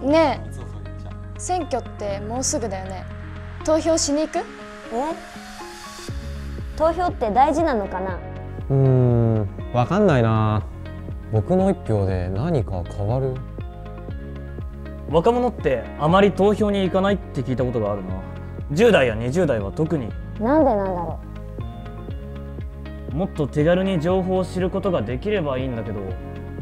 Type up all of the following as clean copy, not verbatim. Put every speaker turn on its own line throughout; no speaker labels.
ねえ、選挙ってもうすぐだよね。投票しに行く？
投票って大事なのかな？
わかんないな。僕の一票で何か変わる？
若者ってあまり投票に行かないって聞いたことがあるな。10代や20代は特に。
なんでなんだろ
う。もっと手軽に情報を知ることができればいいんだけど。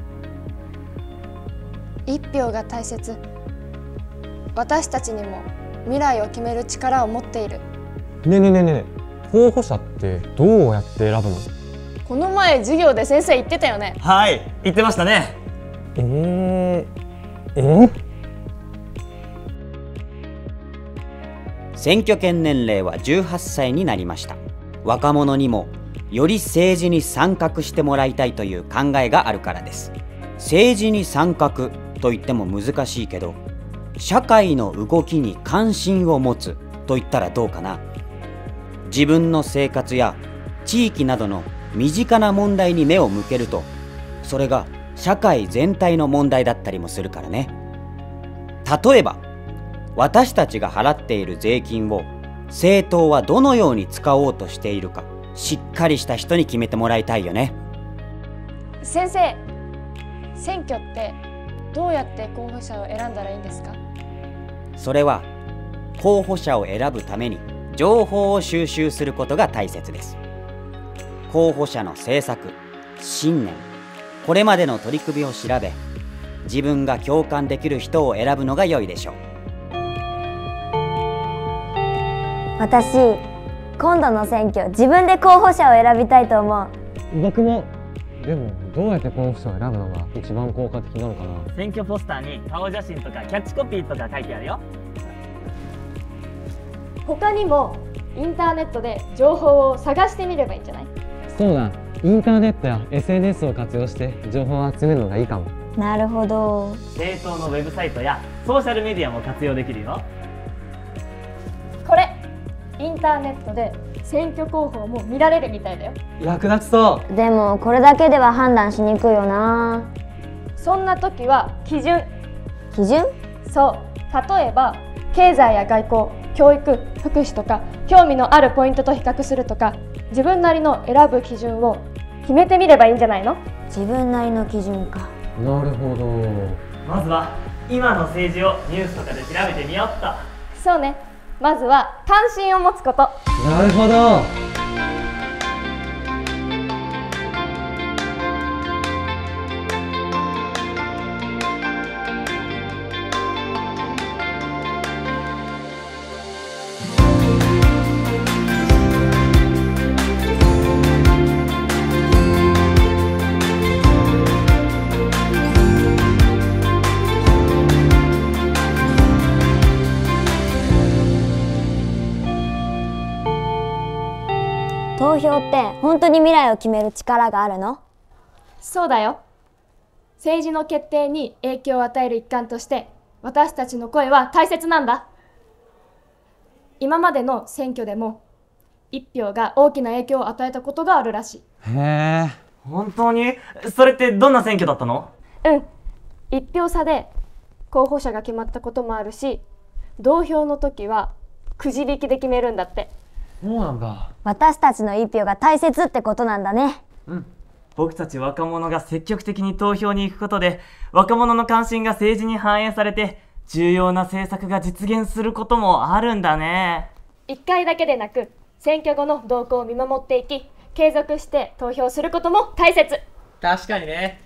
一票が大切。私たちにも未来を決める力を持っている。
ねえねえねえねえ、候補者ってどうやって選ぶの？
この前授業で先生言ってたよね。
はい、言ってましたね。
選挙権年齢は18歳になりました。若者にもより政治に参画してもらいたいという考えがあるからです。政治に参画と言っても難しいけど、社会の動きに関心を持つと言ったらどうかな。自分の生活や地域などの身近な問題に目を向けると、それが社会全体の問題だったりもするからね。例えば私たちが払っている税金を政党はどのように使おうとしているか、しっかりした人に決めてもらいたいよね。
先生、選挙ってどうやって候補者を選んだらいいんですか？
それは候補者を選ぶために情報を収集することが大切です。候補者の政策、信念、これまでの取り組みを調べ、自分が共感できる人を選ぶのが良いでしょう。
私、今度の選挙自分で候補者を選びたいと思う。
僕も。でもどうやって候補者を選ぶのが一番効果的なのかな？
選挙ポスターに顔写真とかキャッチコピーとか書いてあるよ。
他にもインターネットで情報を探してみればいいんじゃない？
そうだ、インターネットや SNS を活用して情報を集めるのがいいかも。
なるほど。
政党のウェブサイトやソーシャルメディアも活用できるよ。
これインターネットで選挙広報も見られるみたいだよ。
役立ちそう。
でもこれだけでは判断しにくいよな。
そんな時は基準。
基準？
そう、例えば経済や外交、教育、福祉とか興味のあるポイントと比較するとか、自分なりの選ぶ基準を決めてみればいいんじゃないの？
自分なりの基準か。
なるほど。
まずは今の政治をニュースとかで調べてみようっと。
そうね、まずは関心を持つこと。
なるほど。
投票って本当に未来を決める力があるの？
そうだよ。政治の決定に影響を与える一環として私たちの声は大切なんだ。今までの選挙でも一票が大きな影響を与えたことがあるらしい。
へえ。
本当に？それってどんな選挙だったの？
一票差で候補者が決まったこともあるし、同票の時はくじ引きで決めるんだって。
そうなんだ。
私たちの一票が大切ってことなんだね。
僕たち若者が積極的に投票に行くことで、若者の関心が政治に反映されて、重要な政策が実現することもあるんだね。
1回だけでなく、選挙後の動向を見守っていき、継続して投票することも大切。
確かにね。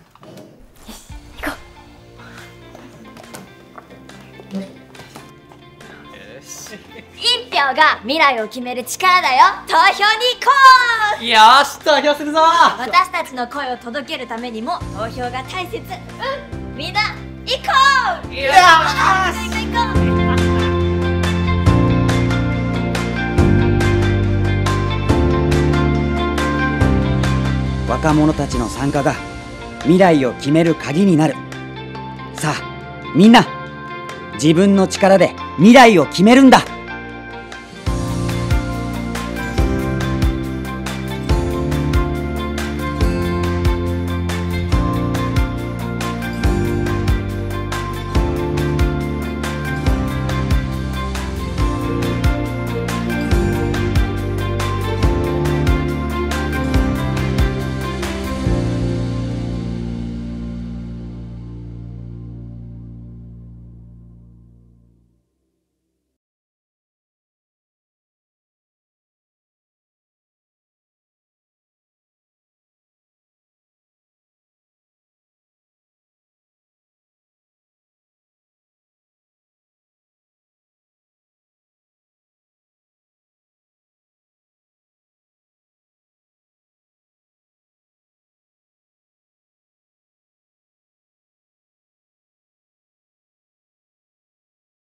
一票が未来を決める力だよ。投票に行こう。
よし、投票するぞ。
私たちの声を届けるためにも投票が大切。みんな行こう。
よし。
行こう。
若者たちの参加が未来を決める鍵になる。さあみんな、自分の力で未来を決めるんだ。